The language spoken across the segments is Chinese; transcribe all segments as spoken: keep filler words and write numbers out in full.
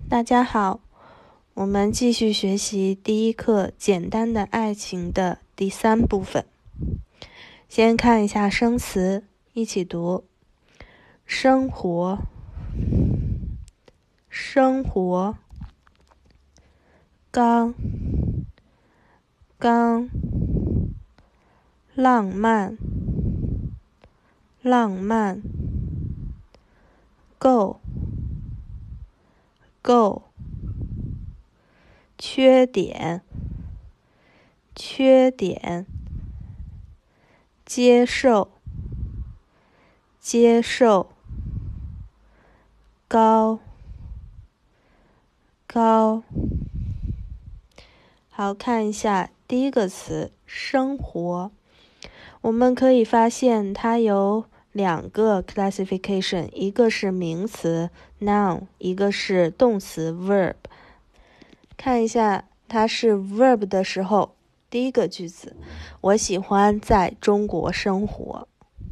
大家好，我们继续学习第一课简单的爱情的第三部分。先看一下生词，一起读：生活，生活，刚，刚，浪漫，浪漫，够，够，缺点，缺点，接受，接受，高，高。好，看一下第一个词生活，我们可以发现它有两个 classification， 一个是名词 noun， 一个是动词 verb。 看一下它是 verb 的时候，第一个句子，我喜欢在中国生活。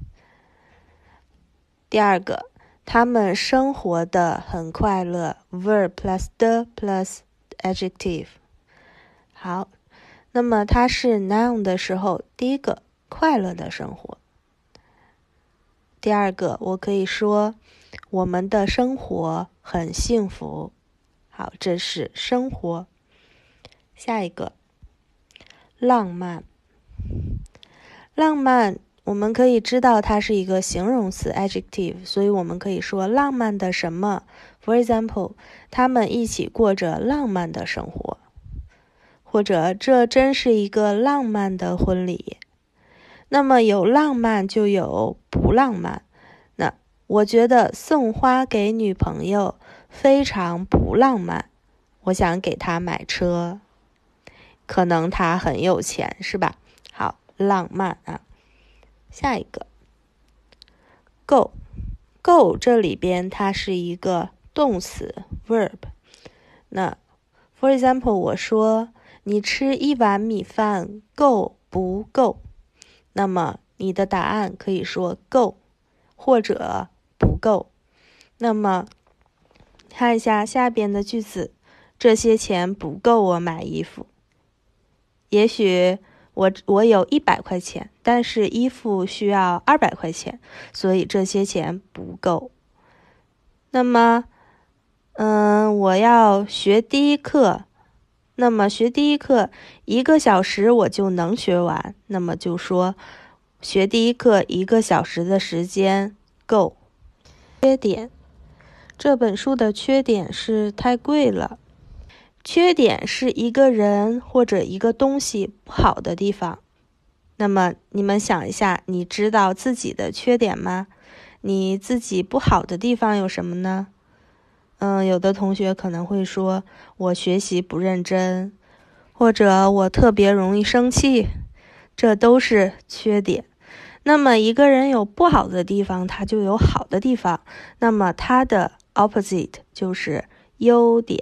第二个，他们生活得很快乐， verb plus the plus adjective。 好，那么它是 noun 的时候，第一个快乐的生活，第二个我可以说我们的生活很幸福。好，这是生活。下一个浪漫，浪漫我们可以知道它是一个形容词 adjective， 所以我们可以说浪漫的什么。 For example， 他们一起过着浪漫的生活，或者这真是一个浪漫的婚礼。那么有浪漫就有不浪漫，那我觉得送花给女朋友非常不浪漫，我想给她买车，可能她很有钱，是吧？好，浪漫啊。下一个够，够这里边它是一个动词 verb。 那 for example， 我说你吃一碗米饭够不够，那么你的答案可以说够或者不够。那么看一下下边的句子，这些钱不够我买衣服。也许我我有一百块钱，但是衣服需要二百块钱，所以这些钱不够。那么嗯，我要学第一课，那么学第一课一个小时我就能学完，那么就说学第一课一个小时的时间够。缺点，这本书的缺点是太贵了。缺点是一个人或者一个东西不好的地方。那么你们想一下，你知道自己的缺点吗？你自己不好的地方有什么呢？嗯，有的同学可能会说我学习不认真，或者我特别容易生气，这都是缺点。那么一个人有不好的地方，他就有好的地方，那么他的 opposite 就是优点。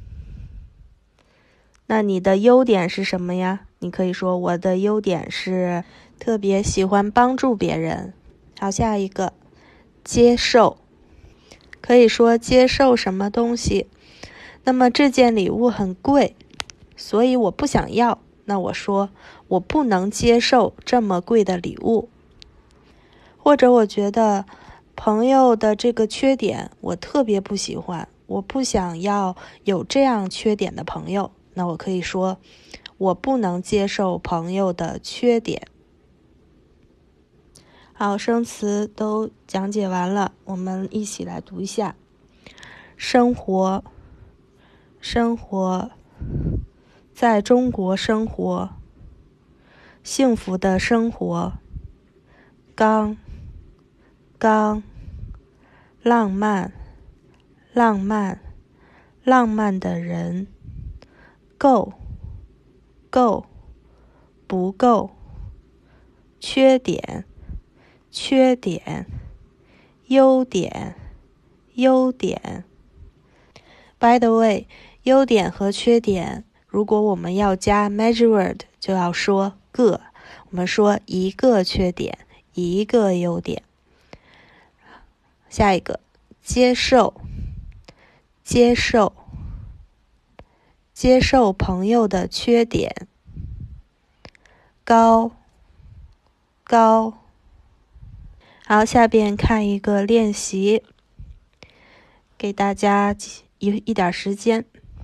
那你的优点是什么呀？你可以说我的优点是特别喜欢帮助别人。好，下一个接受，可以说接受什么东西。那么这件礼物很贵，所以我不想要，那我说我不能接受这么贵的礼物。或者我觉得朋友的这个缺点我特别不喜欢，我不想要有这样缺点的朋友，那我可以说我不能接受朋友的缺点。好，生词都讲解完了，我们一起来读一下。生活，生活，在中国生活，幸福的生活，刚，刚，浪漫，浪漫，浪漫的人，够，够，不够，缺点，缺点，优点，优点。By the way， 优点和缺点，如果我们要加 measure word， 就要说个。我们说一个缺点，一个优点。下一个接受，接受， 接受朋友的缺点。高高。好，下边看一个练习，给大家一一点时间。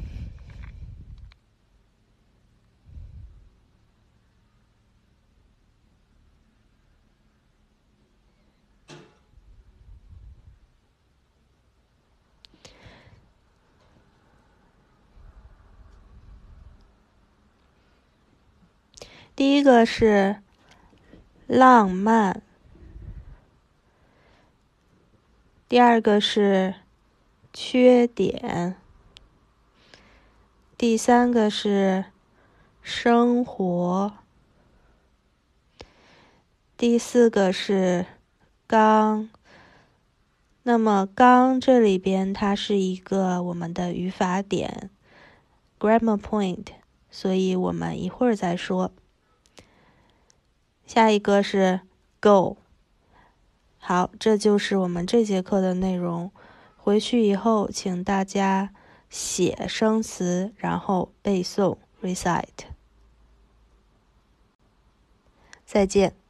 第一个是浪漫，第二个是缺点，第三个是生活，第四个是刚。那么刚这里边它是一个我们的语法点 grammar point， 所以我们一会儿再说。下一个是 go。 好，这就是我们这节课的内容。回去以后请大家写生词，然后背诵 recite。再见。